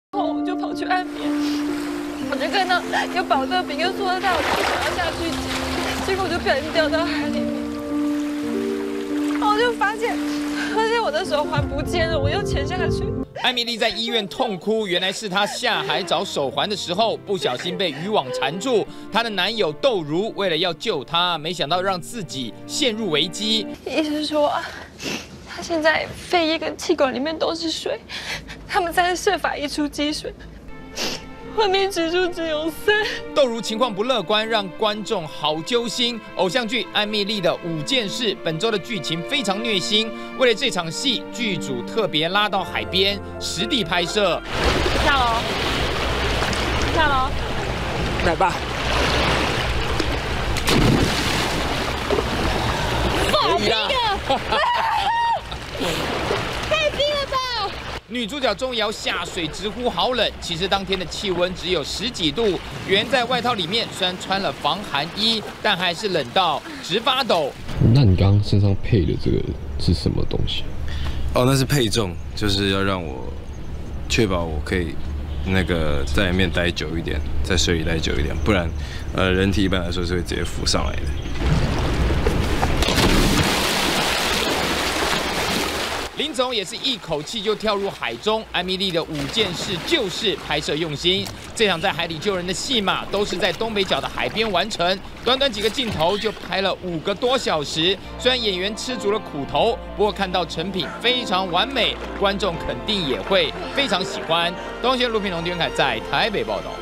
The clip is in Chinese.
后我就跑去岸边，我就看到有保乐瓶跟塑料袋，我就想要下去捡，结果我就不小心掉到海里面，然后我就发现我的手环不见了，我又潜下去。 艾米丽在医院痛哭，原来是她下海找手环的时候，不小心被渔网缠住。她的男友窦如为了要救她，没想到让自己陷入危机。 医生说，他现在肺叶跟气管里面都是水，他们在设法移除积水。 昏迷指数只有3。 窦如情况不乐观，让观众好揪心。偶像剧《艾蜜莉的5件事》本周的剧情非常虐心，为了这场戏，剧组特别拉到海边实地拍摄。 下楼，下楼， 来吧。 好冰啊！太冰了吧！ 女主角终于要下水，直呼好冷。其实当天的气温只有10几度，圆在外套里面，虽然穿了防寒衣，但还是冷到直发抖。 那你刚刚身上配的这个是什么东西？ 哦，那是配重，就是要让我确保我可以在里面待久一点，在水里待久一点，不然人体一般来说是会直接浮上来的。 林总也是一口气就跳入海中。艾蜜莉的5件事就是拍摄用心。这场在海里救人的戏码都是在东北角的海边完成，短短几个镜头就拍了5个多小时。虽然演员吃足了苦头，不过看到成品非常完美，观众肯定也会非常喜欢。东轩卢品龙、丁凯在台北报道。